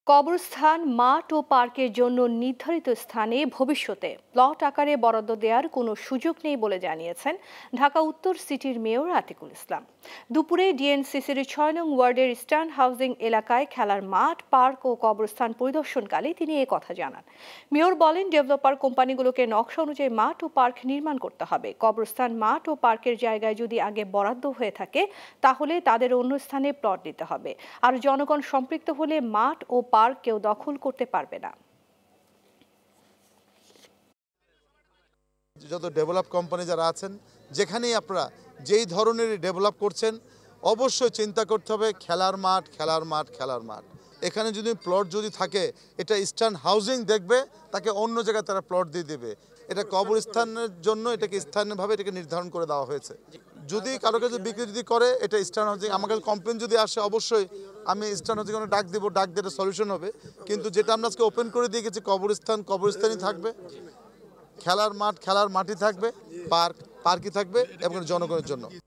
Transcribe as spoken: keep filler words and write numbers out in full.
কবরস্থান, মাঠ ও পার্কের জন্য নির্ধারিত স্থানে ভবিষ্যতে প্লট আকারে বরাদ্দ দেওয়ার কোনো সুযোগ নেই বলে জানিয়েছেন ঢাকা উত্তর সিটির মেয়র আতিকুল ইসলাম। দুপুরে ডিএনসিসির ছয় নং ওয়ার্ডের ইস্টার্ন হাউজিং এলাকায় খেলার মাঠ, পার্ক ও কবরস্থান পরিদর্শনকালে তিনি এ কথা জানান। মেয়র বলেন, ডেভেলপার কোম্পানিগুলোকে নকশা অনুযায়ী মাঠ ও পার্ক নির্মাণ করতে হবে। কবরস্থান, মাঠ ও পার্কের জায়গায় যদি আগে বরাদ্দ হয়ে থাকে তাহলে তাদের অন্য স্থানে প্লট দিতে হবে। আর জনগণ সম্পৃক্ত হলে মাঠ ও পার্ক কেউ দখল করতে পারবে না। যত ডেভেলপ কোম্পানি যারা আছেন, যেখানেই আপনারা যেই ধরনের ডেভেলপ করছেন, অবশ্যই চিন্তা করতে হবে খেলার মাঠ, খেলার মাঠ, খেলার মাঠ। এখানে যদি প্লট যদি থাকে, এটা ইস্টার্ন হাউজিং দেখবে, তাকে অন্য জায়গায় তারা প্লট দিয়ে দেবে। এটা কবরস্থানের জন্য এটাকে স্থানীয়ভাবে এটাকে নির্ধারণ করে দেওয়া হয়েছে। যদি কারো কাছে বিক্রি যদি করে, এটা ইস্টার্ন হাউজিং, আমার কাছে কমপ্লেন যদি আসে, অবশ্যই আমি ইস্টার্ন হাউজিং ডাক দেবো, ডাক দিয়ে সলিউশন হবে। কিন্তু যেটা আমরা আজকে ওপেন করে দিয়ে গেছি, কবরস্থান কবরস্থানই থাকবে, খেলার মাঠ খেলার মাঠই থাকবে, পার্ক পার্কই থাকবে এবং জনগণের জন্য।